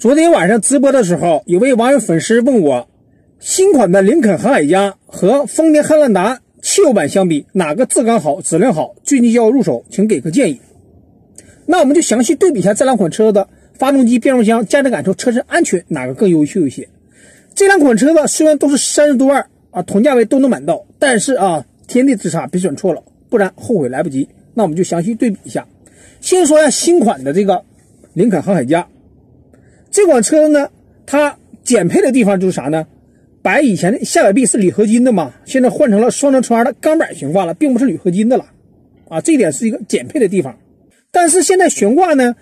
昨天晚上直播的时候，有位网友粉丝问我，新款的林肯航海家和丰田汉兰达汽油版相比，哪个质感好、质量好？最近就要入手，请给个建议。那我们就详细对比一下这两款车的发动机、变速箱、驾驶感受、车身安全哪个更优秀一些。这两款车子虽然都是30多万同价位都能买到，但是天地之差，别选错了，不然后悔来不及。那我们就详细对比一下。先说一下新款的这个林肯航海家。这款车呢，它减配的地方就是啥呢？把以前的下摆臂是铝合金的嘛，现在换成了双层车的钢板悬挂了，并不是铝合金的了这一点是一个减配的地方。但是现在悬挂呢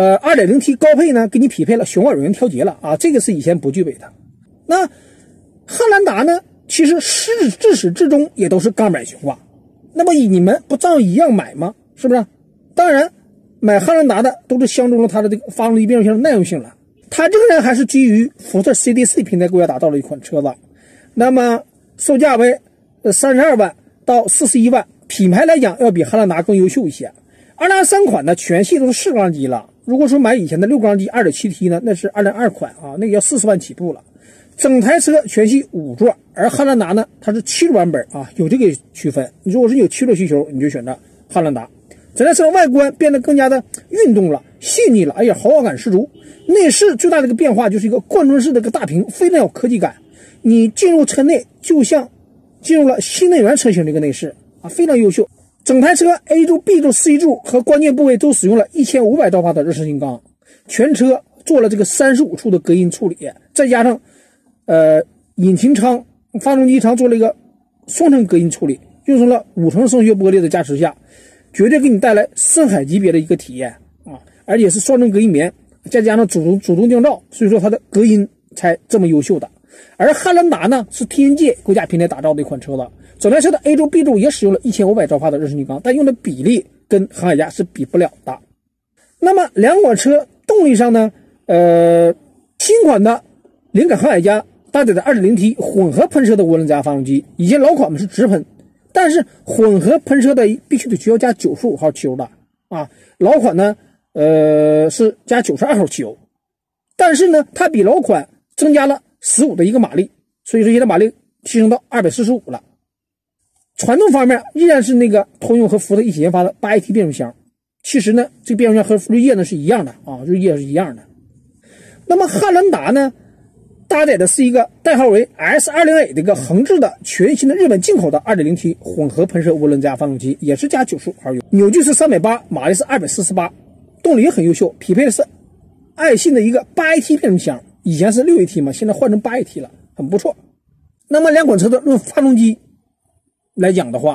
2.0T 高配呢给你匹配了悬挂软件调节了这个是以前不具备的。那汉兰达呢，其实自始至终也都是钢板悬挂，那么你们不照一样买吗？是不是？当然买汉兰达的都是相中了它的这个发动机变速箱的耐用性了。它仍然还是基于福特 CDC 平台规划打造的一款车子，那么售价为32万到41万，品牌来讲要比汉兰达更优秀一些。203款呢全系都是4缸机了，如果说买以前的6缸机 2.7T 呢，那是202款那个要40万起步了。整台车全系5座，而汉兰达呢它是7座版本有这个区分。你如果是有7座需求，你就选择汉兰达。整台车外观变得更加的运动了、细腻了，豪华感十足。内饰最大的一个变化就是一个贯穿式的一个大屏，非常有科技感。你进入车内就像进入了新能源车型的一个内饰非常优秀。整台车 A 柱、B 柱、C 柱和关键部位都使用了1500兆瓦的热释性钢，全车做了这个35处的隔音处理，再加上引擎舱、发动机舱做了一个双层隔音处理，用上了5层声学玻璃的加持下，绝对给你带来深海级别的一个体验而且是双层隔音棉，再加上主动降噪，所以说它的隔音才这么优秀的。而汉兰达呢是 TNGA 国家平台打造的一款车子，整台车的 A 柱、B 柱也使用了1500兆瓦的热释性钢，但用的比例跟航海家是比不了的。那么两款车动力上呢，新款的林肯航海家搭载的 2.0T 混合喷射的涡轮增压发动机，以前老款们是直喷，但是混合喷射的必须得需要加95号汽油的老款呢是加92号汽油，但是呢它比老款增加了15的一个马力，所以说现在马力提升到245了。传动方面依然是那个通用和福特一起研发的 8AT 变速箱，其实呢这变速箱和绿叶呢是一样的绿叶是一样的。那么汉兰达呢搭载的是一个代号为 S20A 的一个横置的全新的日本进口的 2.0T 混合喷射涡轮增压发动机，也是加95号油，扭矩是380，马力是248，动力也很优秀，匹配的是爱信的一个 8AT 变速箱，以前是6AT 嘛，现在换成 8AT 了，很不错。那么两款车的论发动机来讲的话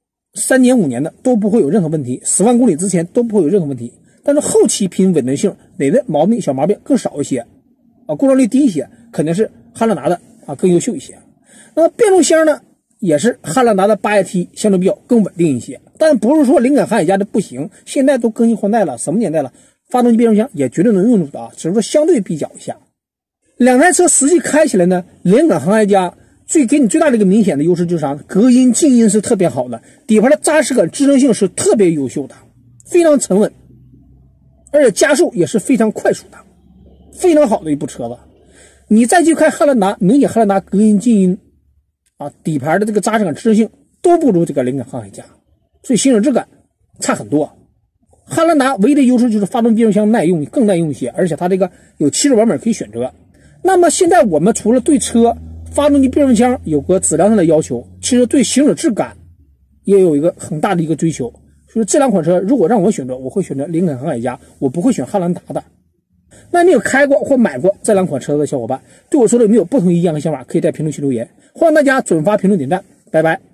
，3年5年的都不会有任何问题，10万公里之前都不会有任何问题。但是后期凭稳定性，哪的毛病小毛病更少一些故障率低一些，肯定是汉兰达的更优秀一些。那么变速箱呢，也是汉兰达的 8AT 相对比较更稳定一些，但不是说林肯航海家的不行，现在都更新换代了，什么年代了，发动机变速箱也绝对能用得只是说相对比较一下。两台车实际开起来呢，林肯航海家给你最大的一个明显的优势就是啥呢？隔音静音是特别好的，底盘的扎实感、支撑性是特别优秀的，非常沉稳，而且加速也是非常快速的，非常好的一部车子。你再去看汉兰达，明显汉兰达隔音静音底盘的这个扎实感、支撑性都不如这个林肯航海家，所以行驶质感差很多。汉兰达唯一的优势就是发动机变速箱耐用，更耐用一些，而且它这个有7座版本可以选择。那么现在我们除了对车发动机变速箱有个质量上的要求，其实对行驶质感也有一个很大的一个追求。所以这两款车如果让我选择，我会选择林肯航海家，我不会选汉兰达的。那你有开过或买过这两款车的小伙伴，对我说的有没有不同意见和想法，可以在评论区留言。欢迎大家转发、评论、点赞，拜拜。